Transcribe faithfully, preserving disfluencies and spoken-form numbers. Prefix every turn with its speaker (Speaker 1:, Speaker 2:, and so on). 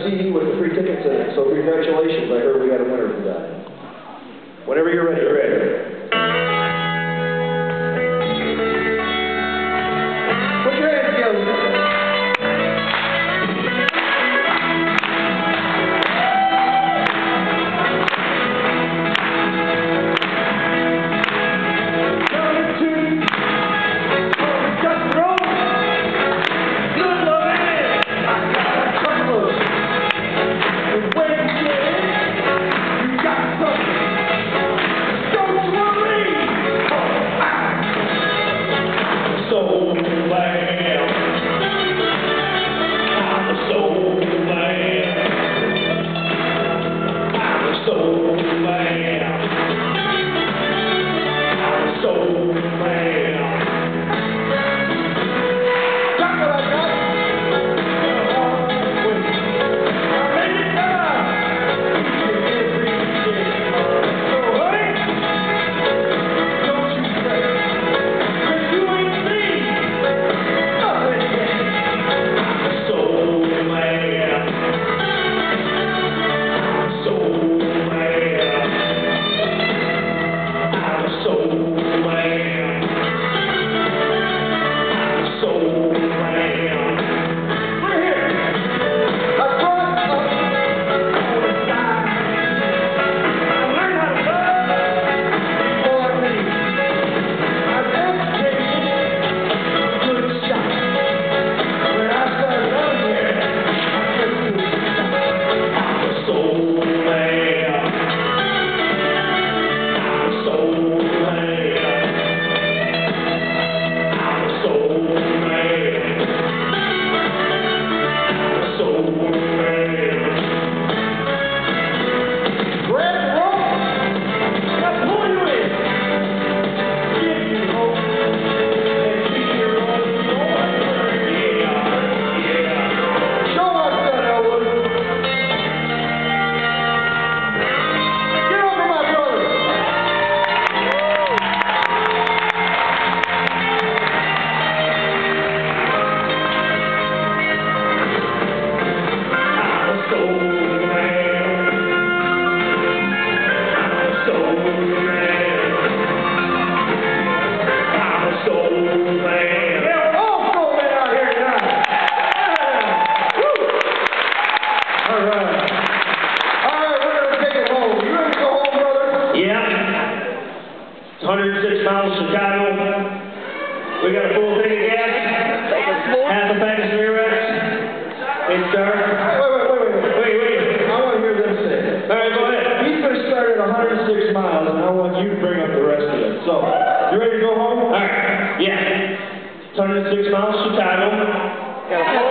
Speaker 1: C D with the free tickets in it. So congratulations, I heard we got a winner for that. Whenever you're ready, you're ready. Put your hands together.
Speaker 2: one hundred six miles to Chicago. We got a full tank of gas, half a pack of cigarettes. Hey, Star.
Speaker 1: Wait, wait, wait, wait. Wait, wait. I want to hear them say it.
Speaker 2: All right, go ahead.
Speaker 1: He's going to start at one hundred six miles, and I want you to bring up the rest of it. So, you ready to go home?
Speaker 2: All right. Yeah. one hundred six miles to Chicago.